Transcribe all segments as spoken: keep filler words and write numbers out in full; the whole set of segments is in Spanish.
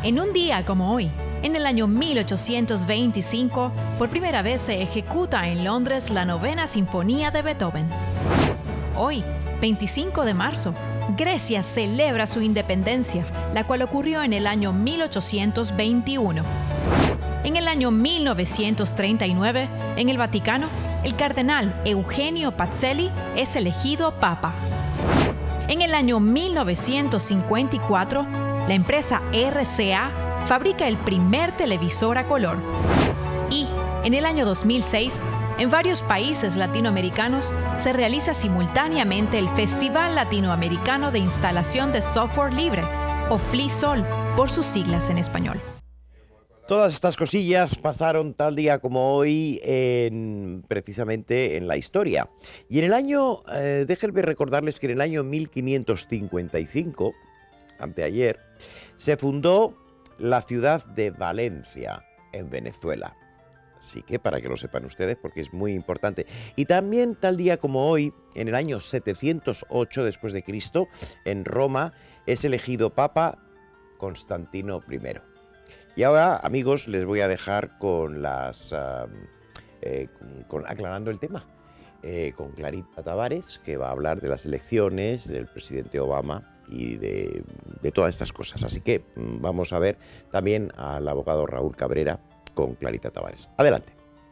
En un día como hoy, en el año mil ochocientos veinticinco, por primera vez se ejecuta en Londres la novena sinfonía de Beethoven. Hoy, veinticinco de marzo, Grecia celebra su independencia, la cual ocurrió en el año mil ochocientos veintiuno. En el año mil novecientos treinta y nueve, en el Vaticano, el cardenal Eugenio Pazzelli es elegido papa. En el año mil novecientos cincuenta y cuatro, la empresa R C A fabrica el primer televisor a color. Y en el año dos mil seis, en varios países latinoamericanos se realiza simultáneamente el Festival Latinoamericano de Instalación de Software Libre, o FLISOL, por sus siglas en español. Todas estas cosillas pasaron tal día como hoy, en, precisamente en la historia. Y en el año, eh, déjenme recordarles que en el año mil quinientos cincuenta y cinco, anteayer, se fundó la ciudad de Valencia, en Venezuela. Así que para que lo sepan ustedes, porque es muy importante. Y también tal día como hoy, en el año setecientos ocho después de Cristo, en Roma, es elegido Papa Constantino primero. Y ahora, amigos, les voy a dejar con las uh, eh, con, con, aclarando el tema, eh, con Clarita Tavares, que va a hablar de las elecciones, del presidente Obama y de, de todas estas cosas. Así que vamos a ver también al abogado Raúl Cabrera con Clarita Tavares. Adelante.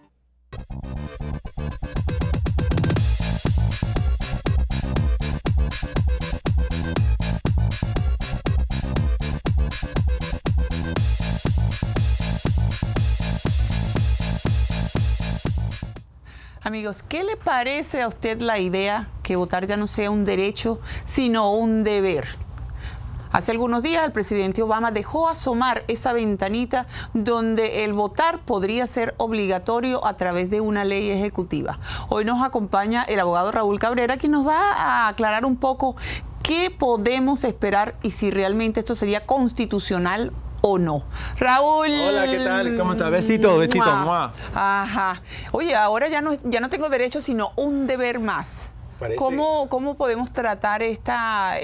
Amigos, ¿qué le parece a usted la idea que votar ya no sea un derecho, sino un deber? Hace algunos días el presidente Obama dejó asomar esa ventanita donde el votar podría ser obligatorio a través de una ley ejecutiva. Hoy nos acompaña el abogado Raúl Cabrera, quien nos va a aclarar un poco qué podemos esperar y si realmente esto sería constitucional o no. Raúl. Hola, ¿qué tal? ¿Cómo estás? Besito, besito. Mua. Ajá. Oye, ahora ya no, ya no tengo derecho, sino un deber más. ¿Cómo, ¿Cómo podemos tratar esta,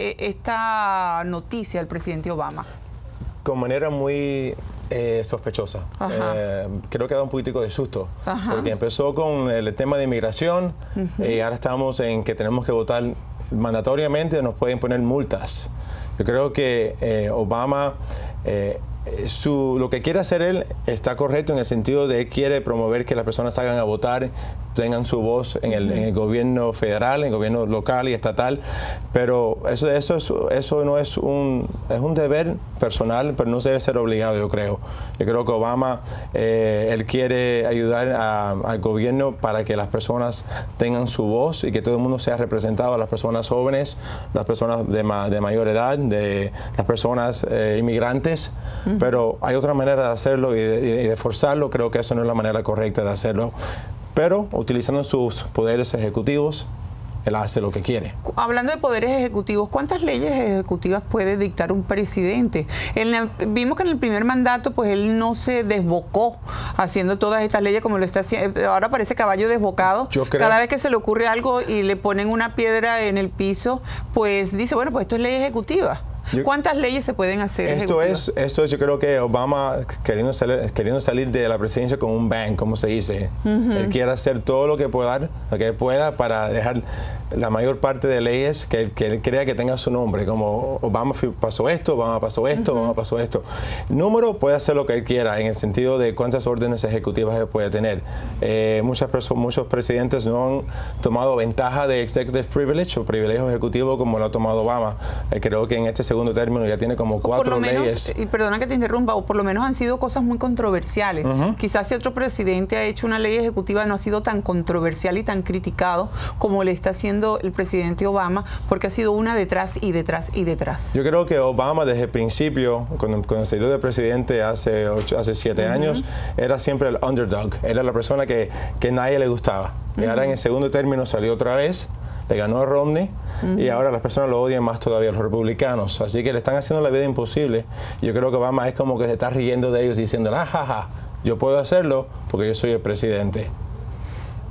esta noticia del presidente Obama? Con manera muy eh, sospechosa. Eh, creo que da un poquitico de susto. Ajá. Porque empezó con el tema de inmigración uh-huh. y ahora estamos en que tenemos que votar mandatoriamente, nos pueden poner multas. Yo creo que eh, Obama... Eh, Su, lo que quiere hacer él está correcto en el sentido de que quiere promover que las personas salgan a votar, tengan su voz en el, en el gobierno federal, en el gobierno local y estatal, pero eso, eso, es, eso no es un, es un deber personal, pero no debe ser obligado, yo creo. Yo creo que Obama, eh, él quiere ayudar a, al gobierno para que las personas tengan su voz y que todo el mundo sea representado, las personas jóvenes, las personas de, ma, de mayor edad, de las personas eh, inmigrantes. Pero hay otra manera de hacerlo y de, y de forzarlo. Creo que eso no es la manera correcta de hacerlo. Pero utilizando sus poderes ejecutivos, él hace lo que quiere. Hablando de poderes ejecutivos, ¿cuántas leyes ejecutivas puede dictar un presidente? En el, vimos que en el primer mandato, pues él no se desbocó haciendo todas estas leyes como lo está haciendo. Ahora parece caballo desbocado. Yo creo... Cada vez que se le ocurre algo y le ponen una piedra en el piso, pues dice, bueno, pues esto es ley ejecutiva. Yo, ¿Cuántas leyes se pueden hacer? Esto es, esto es, yo creo que Obama queriendo salir, queriendo salir de la presidencia con un bang, como se dice. Uh-huh. Él quiere hacer todo lo que pueda, lo que pueda para dejar la mayor parte de leyes que él, que él crea que tenga su nombre, como Obama pasó esto, Obama pasó esto, uh-huh. Obama pasó esto. El número puede hacer lo que él quiera en el sentido de cuántas órdenes ejecutivas él puede tener. Eh, muchas personas, muchos presidentes no han tomado ventaja de executive privilege o privilegio ejecutivo como lo ha tomado Obama. Eh, creo que en este segundo término ya tiene como cuatro menos, leyes. Y perdona que te interrumpa, o por lo menos han sido cosas muy controversiales. Uh-huh. Quizás si otro presidente ha hecho una ley ejecutiva no ha sido tan controversial y tan criticado como le está haciendo el presidente Obama, porque ha sido una detrás y detrás y detrás. Yo creo que Obama desde el principio, cuando, cuando salió de presidente hace, ocho, hace siete uh-huh. años, era siempre el underdog, era la persona que, que nadie le gustaba. Uh-huh. Y ahora en el segundo término salió otra vez, le ganó a Romney uh-huh. y ahora las personas lo odian más todavía, los republicanos. Así que le están haciendo la vida imposible. Yo creo que Obama es como que se está riendo de ellos y diciendo, ah, ja, ja, yo puedo hacerlo porque yo soy el presidente.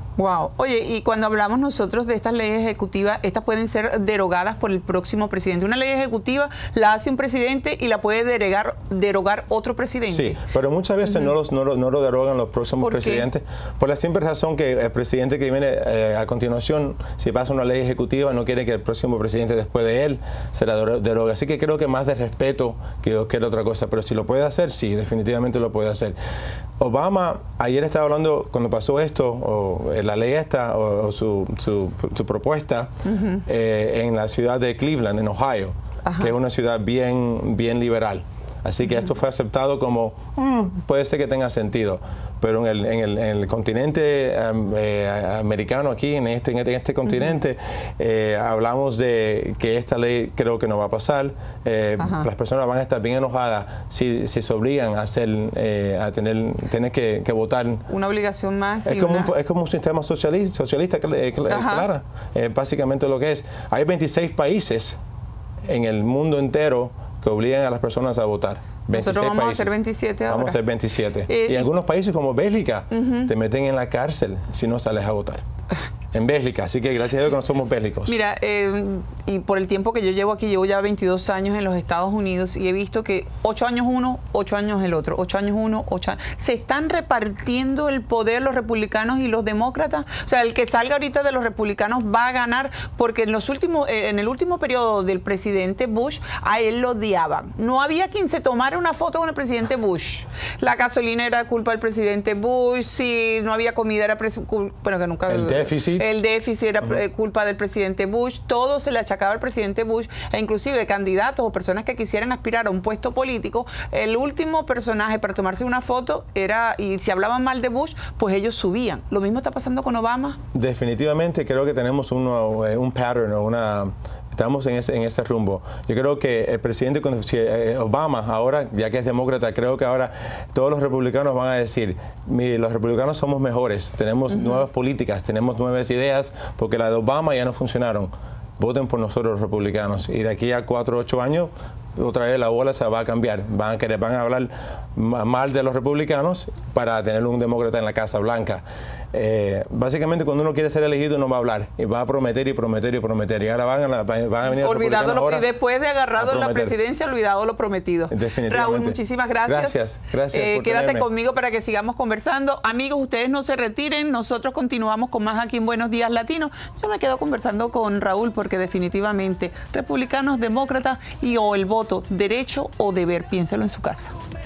Wow. Oye, y cuando hablamos nosotros de estas leyes ejecutivas, estas pueden ser derogadas por el próximo presidente. Una ley ejecutiva la hace un presidente y la puede derogar, derogar otro presidente. Sí, pero muchas veces uh-huh. no, los, no, lo, no lo derogan los próximos ¿Por presidentes. Qué? Por la simple razón que el presidente que viene eh, a continuación, si pasa una ley ejecutiva, no quiere que el próximo presidente después de él se la derogue. Así que creo que más de respeto que cualquier otra cosa. Pero si lo puede hacer, sí, definitivamente lo puede hacer. Obama, ayer estaba hablando, cuando pasó esto, o la ley esta, o, o su, su, su propuesta, uh-huh. eh, en la ciudad de Cleveland, en Ohio, Ajá. que es una ciudad bien, bien liberal. Así que uh-huh. esto fue aceptado como, mm, puede ser que tenga sentido, pero en el, en el, en el continente um, eh, americano, aquí, en este, en este, en este continente, uh-huh. eh, hablamos de que esta ley creo que no va a pasar. Eh, las personas van a estar bien enojadas si, si se obligan a, hacer, eh, a tener, tener que, que votar. Una obligación más. Es, y como, una... un, es como un sistema socialista, socialista eh, claro, eh, básicamente lo que es. Hay veintiséis países en el mundo entero que obligan a las personas a votar. Nosotros vamos países. a ser veintisiete ahora. Vamos a ser veintisiete. Eh, y y algunos países como Bélgica uh-huh. te meten en la cárcel si no sales a votar. En Bélgica, así que gracias a Dios que no somos bélicos. Mira, eh, y por el tiempo que yo llevo aquí, llevo ya veintidós años en los Estados Unidos y he visto que ocho años uno, ocho años el otro, ocho años uno, ocho años. Se están repartiendo el poder los republicanos y los demócratas. O sea, el que salga ahorita de los republicanos va a ganar porque en los últimos, eh, en el último periodo del presidente Bush, a él lo odiaban. No había quien se tomara una foto con el presidente Bush. La gasolina era culpa del presidente Bush, si no había comida era culpa, bueno, que nunca... El déficit. El déficit era uh-huh. culpa del presidente Bush, todo se le achacaba al presidente Bush, e inclusive candidatos o personas que quisieran aspirar a un puesto político, el último personaje para tomarse una foto era, y si hablaban mal de Bush, pues ellos subían. ¿Lo mismo está pasando con Obama? Definitivamente creo que tenemos un, un pattern o una... Estamos en ese, en ese rumbo. Yo creo que el presidente Obama, ahora, ya que es demócrata, creo que ahora todos los republicanos van a decir, los republicanos somos mejores, tenemos uh-huh. nuevas políticas, tenemos nuevas ideas, porque las de Obama ya no funcionaron. Voten por nosotros los republicanos. Y de aquí a cuatro o ocho años, otra vez la bola se va a cambiar. Van a querer, van a hablar mal de los republicanos para tener un demócrata en la Casa Blanca. Eh, básicamente cuando uno quiere ser elegido no va a hablar y va a prometer y prometer y prometer y ahora van a, la, van a venir olvidado lo, y después de agarrado en la presidencia olvidado lo prometido. Raúl, muchísimas gracias. Gracias, gracias eh, por quédate tenerme. conmigo para que sigamos conversando. Amigos, ustedes no se retiren, nosotros continuamos con más aquí en Buenos Días Latinos. Yo me quedo conversando con Raúl porque definitivamente republicanos, demócratas y o el voto, derecho o deber, piénselo en su casa.